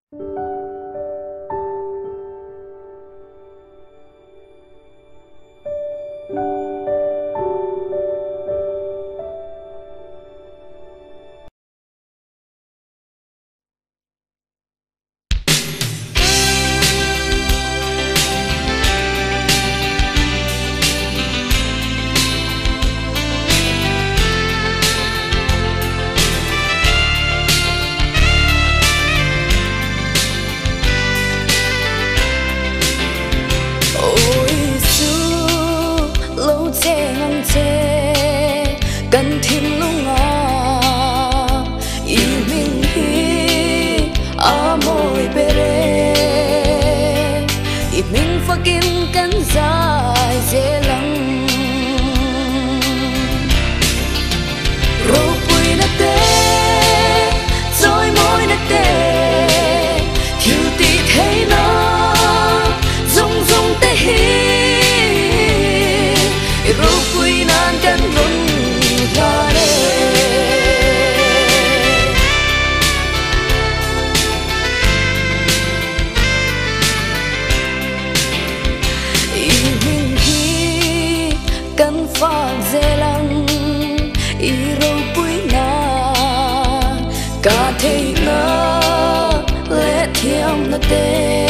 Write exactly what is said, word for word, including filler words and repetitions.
cần thêm lúc ngà y mình hi a môi bere y mình phát kim cắn dài dễ lắm rồi bụi nát tê rồi môi nát tê thiếu tí thấy nó rung rung tê hi rồi bụi nan cắn rung căn phòng dễ lắm y râu bụi na cả thế ngơ lẽ thiêm nó tê